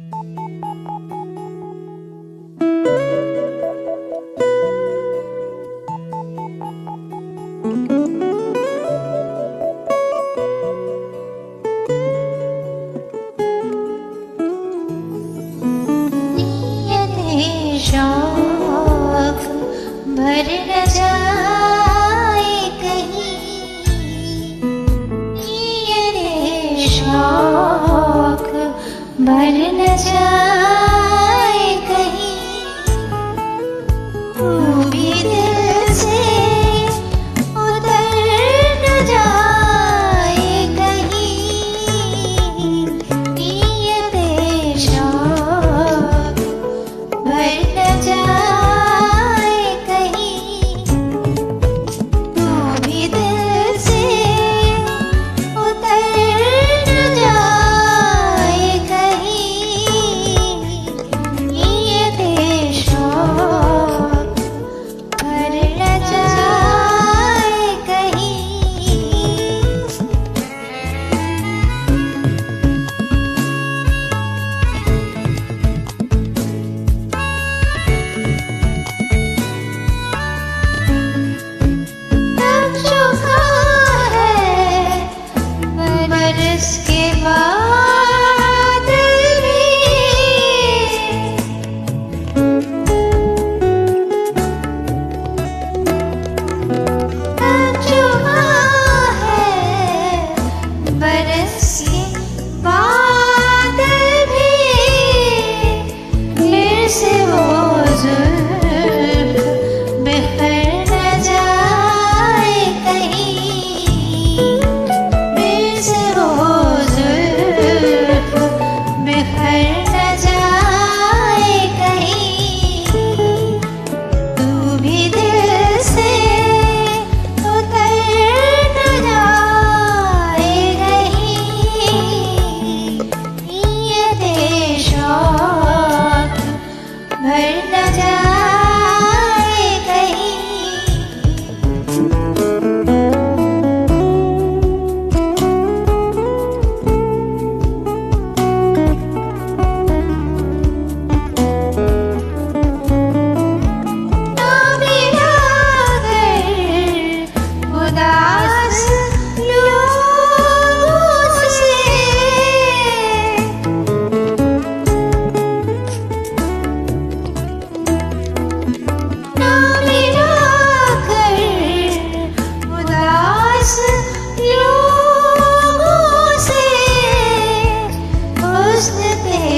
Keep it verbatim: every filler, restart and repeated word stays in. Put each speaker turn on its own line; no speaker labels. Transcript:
भर न जाए कहीं ये रे शौक, भर न जाए कहीं तू भी दिल से उतर न जाए कहीं ये रे शौक, भर न जाए इसके बाद भी जुआ है, बरस के बाद भी फिर से वो जुल्फ बिखर न जाए कहीं, फिर से भर न जाए कहीं। ना मिला कर उदास लोगों से, लोगों से हुस्न